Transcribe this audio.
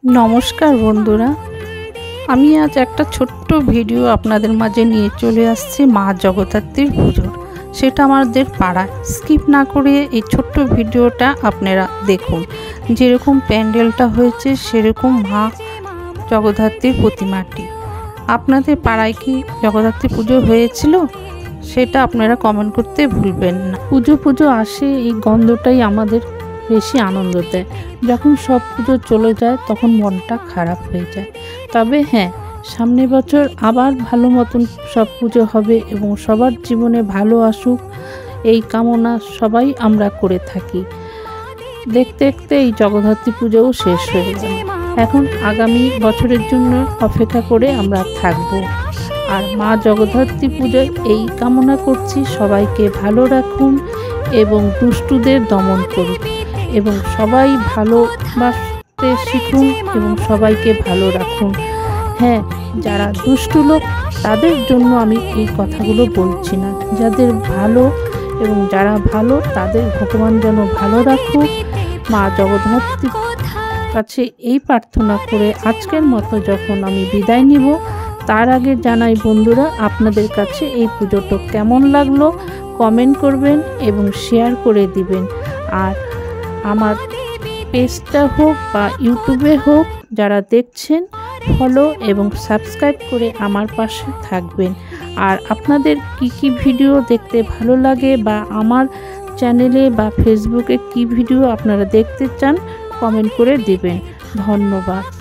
নমস্কার বন্ধুরা, আমি আজ একটা ছোট্ট ভিডিও আপনাদের মাঝে নিয়ে চলে আসছি মা জগদ্ধাত্রীর পুজোর। সেটা আমাদের পাড়ায়। স্কিপ না করে এই ছোট্ট ভিডিওটা আপনারা দেখুন। যেরকম প্যান্ডেলটা হয়েছে সেরকম মা জগদ্ধাত্রীর প্রতিমাটি। আপনাদের পাড়ায় কি জগদ্ধাত্রী পুজো হয়েছিল সেটা আপনারা কমেন্ট করতে ভুলবেন না। পুজো আসে, এই গন্ধটাই আমাদের বেশি আনন্দ দেয়। যখন সব পুজো চলে যায় তখন মনটা খারাপ হয়ে যায়। তবে হ্যাঁ, সামনের বছর আবার ভালো মতন সব পুজো হবে এবং সবার জীবনে ভালো আসুক এই কামনা সবাই আমরা করে থাকি। দেখতে দেখতে এই জগদ্ধাত্রী পুজোও শেষ হয়ে যায়। এখন আগামী বছরের জন্য অপেক্ষা করে আমরা থাকব। আর মা জগদ্ধাত্রী পুজোয় এই কামনা করছি সবাইকে ভালো রাখুন এবং দুষ্টুদের দমন করুন এবং সবাই ভালোবাসতে শিখুন এবং সবাইকে ভালো রাখুন। হ্যাঁ, যারা দুষ্টু লোক তাদের জন্য আমি এই কথাগুলো বলছি না। যাদের ভালো এবং যারা ভালো তাদের ভগবান যেন ভালো রাখুক। মা জগদ্ধাত্রীর কাছে এই প্রার্থনা করে আজকের মতো যখন আমি বিদায় নিব, তার আগে জানাই বন্ধুরা, আপনাদের কাছে এই পুজোটা কেমন লাগলো কমেন্ট করবেন এবং শেয়ার করে দিবেন। আর আমার পেজটা হোক বা ইউটিউবে হোক, যারা দেখছেন ফলো এবং সাবস্ক্রাইব করে আমার পাশে থাকবেন। আর আপনাদের কি ভিডিও দেখতে ভালো লাগে বা আমার চ্যানেলে বা ফেসবুকে কি ভিডিও আপনারা দেখতে চান কমেন্ট করে দিবেন। ধন্যবাদ।